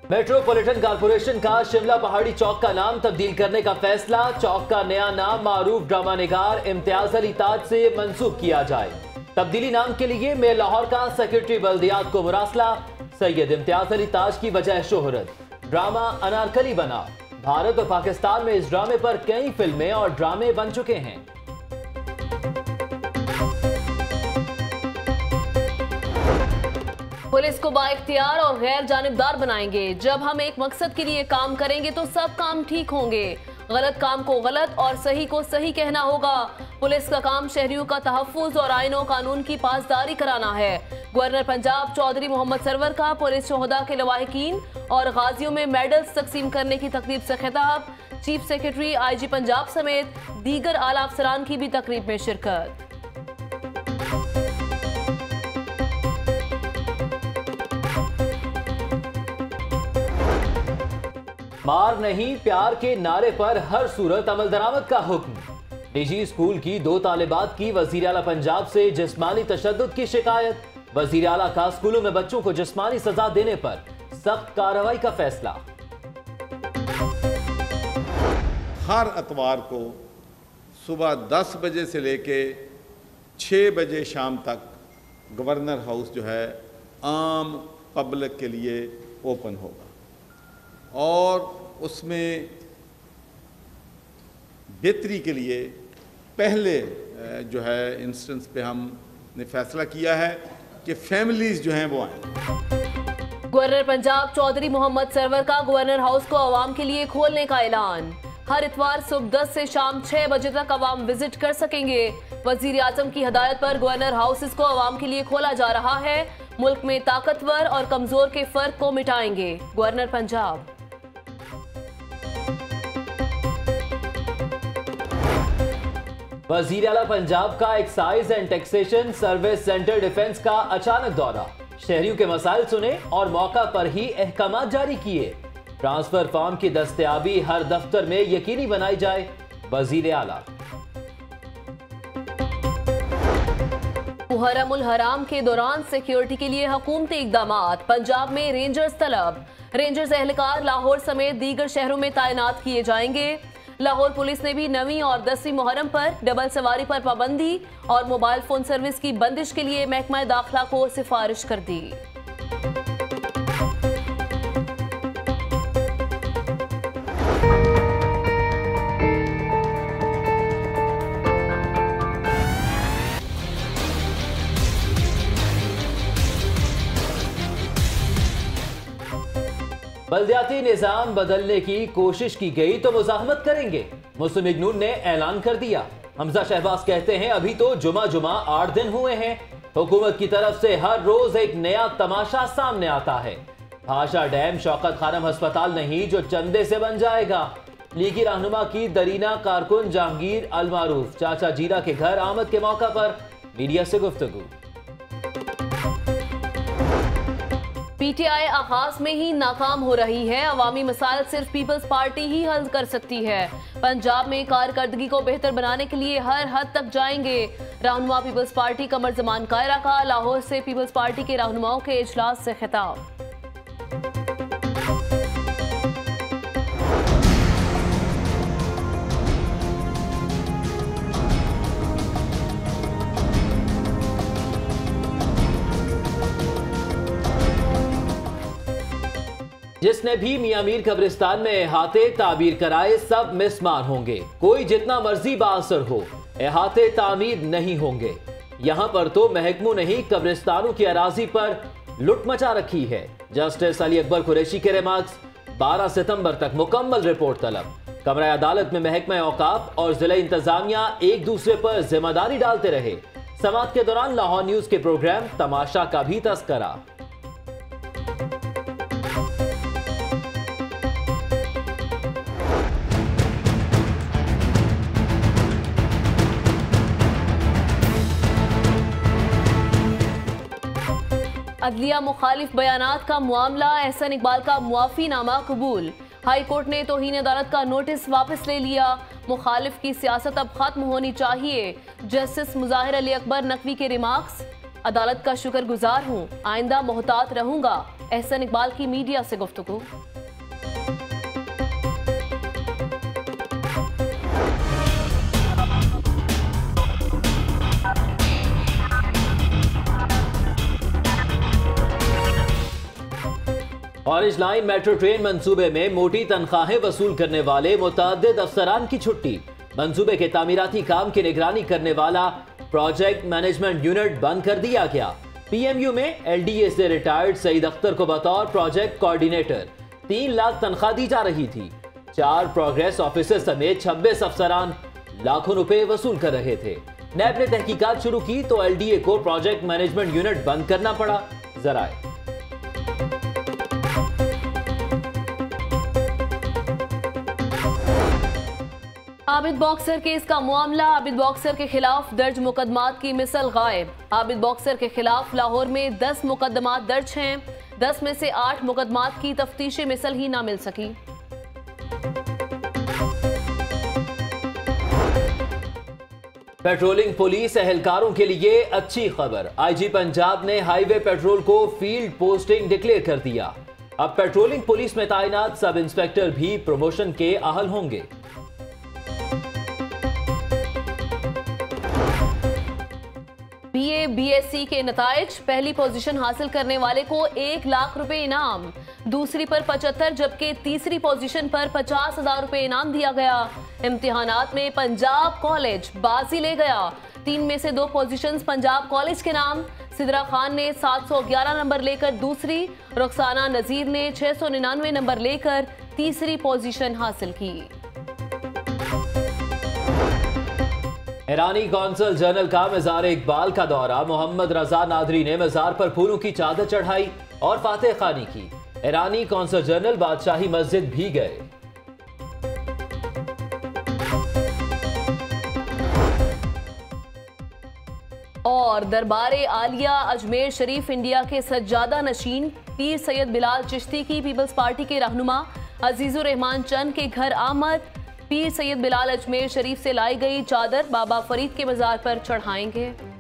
Metropolitan corporation का शिमला पहाड़ी चौक का नाम तब्दील करने का फैसला। चौक का नया नाम मारूफ ड्रामा निगार इम्तियाज अली ताज से मंसूब किया जाए। तब्दीली नाम के लिए मेयर लाहौर का सेक्रेटरी बल्दियात को मुरासला। सैयद इम्तियाज अली ताज की वजह शोहरत, ड्रामा अनारकली बना। भारत और पाकिस्तान में इस ड्रामे पर कई फिल्में और ड्रामे बन चुके हैं। पुलिस को बाइख्तियार और गैर जानिबदार बनाएंगे। जब हम एक मकसद के लिए काम करेंगे तो सब काम ठीक होंगे। गलत काम को गलत और सही को सही कहना होगा। पुलिस का काम शहरियों का तहफ्फुज और आईन और कानून की पासदारी कराना है। गवर्नर पंजाब चौधरी मोहम्मद सरवर का पुलिस शोहदा के लवाहिकीन और गाजियों में मेडल्स तकसीम करने की तकरीब से खिताब। चीफ सेक्रेटरी IG पंजाब समेत दीगर आला अफसरान की भी तकरीब में शिरकत। मार नहीं प्यार के नारे पर हर सूरत अमल दरामद का हुक्म। निजी स्कूल की 2 तालिबात की वजीर आला पंजाब से जिस्मानी तशद्दुद की शिकायत। वजीर आला का स्कूलों में बच्चों को जिस्मानी सजा देने पर सख्त कार्रवाई का फैसला। हर इतवार को सुबह 10 बजे से लेके 6 बजे शाम तक गवर्नर हाउस जो है आम पब्लिक के लिए ओपन होगा और उसमें बेहतरी के लिए पहले जो है इंस्टेंस पे हमने फैसला किया है कि फैमिलीज जो हैं वो आएं। गवर्नर पंजाब चौधरी मोहम्मद सरवर का गवर्नर हाउस को आवाम के लिए खोलने का ऐलान। हर इतवार सुबह 10 से शाम 6 बजे तक आवाम विजिट कर सकेंगे। वजीर आजम की हदायत पर गवर्नर हाउसेस को आवाम के लिए खोला जा रहा है। मुल्क में ताकतवर और कमजोर के फर्क को मिटाएंगे। गवर्नर पंजाब। वजीर आला पंजाब का excise and taxation service centre defence का अचानक दौरा। शहरियों के मसाइल सुने और मौका पर ही अहकामात जारी किए। ट्रांसफर फॉर्म की दस्तयाबी हर दफ्तर में यकीनी बनाई जाए। वजीर आला। मुहर्रम उल हराम के दौरान सिक्योरिटी के लिए हुकूमती इकदामात। पंजाब में रेंजर्स तलब। रेंजर्स एहलकार लाहौर समेत दीगर शहरों में तैनात किए जाएंगे। लाहौर पुलिस ने भी 9वीं और 10वीं मुहर्रम पर डबल सवारी पर पाबंदी और मोबाइल फोन सर्विस की बंदिश के लिए महकमा दाखिला को सिफारिश कर दी। बल्दियाती निजाम बदलने की कोशिश की गई तो मुजाहमत करेंगे। मुस्लिम लीग नून ने ऐलान कर दिया। हमजा शहबाज कहते हैं अभी तो जुमा 8 दिन हुए हैं। हुकूमत की तरफ से हर रोज एक नया तमाशा सामने आता है। भाषा डैम शौकत खानम अस्पताल नहीं जो चंदे से बन जाएगा। लीगी रहनुमा की दरीना कारकुन जहांगीर अल मारूफ चाचा जीरा के घर आमद के मौका पर मीडिया से गुफ्तगू। PTI आगाज में ही नाकाम हो रही है। अवामी मसाइल सिर्फ पीपल्स पार्टी ही हल कर सकती है। पंजाब में कारकर्दगी को बेहतर बनाने के लिए हर हद तक जाएंगे। रहनुमा पीपल्स पार्टी कमर जमान कायरा का लाहौर से पीपल्स पार्टी के रहनुमाओं के इजलास से खिताब। जिसने भी मियां मीर कब्रिस्तान में अहाते ताबीर कराए सब मिसमार होंगे। कोई जितना मर्जी बाअसर हो, अहाते तामीर नहीं होंगे। यहां पर तो महकमों ने ही कब्रिस्तानों की अराजी पर लुट मचा रखी है। जस्टिस अली अकबर कुरैशी के रिमार्क्स। 12 सितंबर तक मुकम्मल रिपोर्ट तलब। कमरा अदालत में महकमा औकाफ और जिला इंतजामिया एक दूसरे पर जिम्मेदारी डालते रहे। समात के दौरान लाहौर न्यूज के प्रोग्राम तमाशा का भी तस्करा। अदलिया मुखालिफ बयानात का मामला। एहसन इकबाल का मुआफीनामा कबूल। हाई कोर्ट ने तौहीन अदालत का नोटिस वापस ले लिया। मुखालिफ की सियासत अब खत्म होनी चाहिए। जस्टिस मुजाहिर अली अकबर नकवी के रिमार्क्स। अदालत का शुक्रगुजार हूँ, आइंदा मोहतात रहूंगा। एहसन इकबाल की मीडिया से गुफ्तगू। ऑरेंज लाइन मेट्रो ट्रेन मंसूबे में मोटी तनख्वाहें वसूल करने वाले मुतअद्दिद अफसरान की छुट्टी। मंसूबे के तामीराती काम की निगरानी करने वाला प्रोजेक्ट मैनेजमेंट यूनिट बंद कर दिया गया। पीएमयू में एलडीए से रिटायर्ड सईद अख्तर को बतौर प्रोजेक्ट कोऑर्डिनेटर 3 लाख तनख्वाह दी जा रही थी। 4 प्रोग्रेस ऑफिसर समेत 26 अफसरान लाखों रुपए वसूल कर रहे थे। नैब ने तहकीकात शुरू की तो एलडीए को प्रोजेक्ट मैनेजमेंट यूनिट बंद करना पड़ा। जराए आबिद बॉक्सर केस का मामला। आबिद बॉक्सर के खिलाफ दर्ज मुकदमात की मिसल गायब। आबिद बॉक्सर के खिलाफ लाहौर में 10 मुकदमात दर्ज हैं। 10 में से 8 मुकदमात की तफ्तीशी मिसल ही ना मिल सकी। पेट्रोलिंग पुलिस एहलकारों के लिए अच्छी खबर। आईजी पंजाब ने हाईवे पेट्रोल को फील्ड पोस्टिंग डिक्लेयर कर दिया। अब पेट्रोलिंग पुलिस में तैनात सब इंस्पेक्टर भी प्रमोशन के अहल होंगे। बीए बीएससी के नताइज। पहली पोजीशन हासिल करने वाले को 1 लाख रुपए इनाम, दूसरी पर 75 जबकि तीसरी पोजीशन पर 50,000 रुपए इनाम दिया गया। इम्तिहानात में पंजाब कॉलेज बाजी ले गया। 3 में से 2 पोजीशंस पंजाब कॉलेज के नाम। सिदरा खान ने 711 नंबर लेकर दूसरी, रुखसाना नजीर ने 699 नंबर लेकर तीसरी पोजीशन हासिल की। ईरानी कौंसल जनरल का मज़ार इकबाल का दौरा। मोहम्मद रजा नादरी ने मज़ार पर फूलों की चादर चढ़ाई और फातह खानी की। ईरानी कौंसल जनरल बादशाही मस्जिद भी गए। और दरबारे आलिया अजमेर शरीफ इंडिया के सज्जादा नशीन पीर सैयद बिलाल चिश्ती की पीपल्स पार्टी के रहनुमा अजीजुर रहमान चंद के घर आमद। पीर सैयद बिलाल अजमेर शरीफ से लाई गई चादर बाबा फरीद के मज़ार पर चढ़ाएंगे।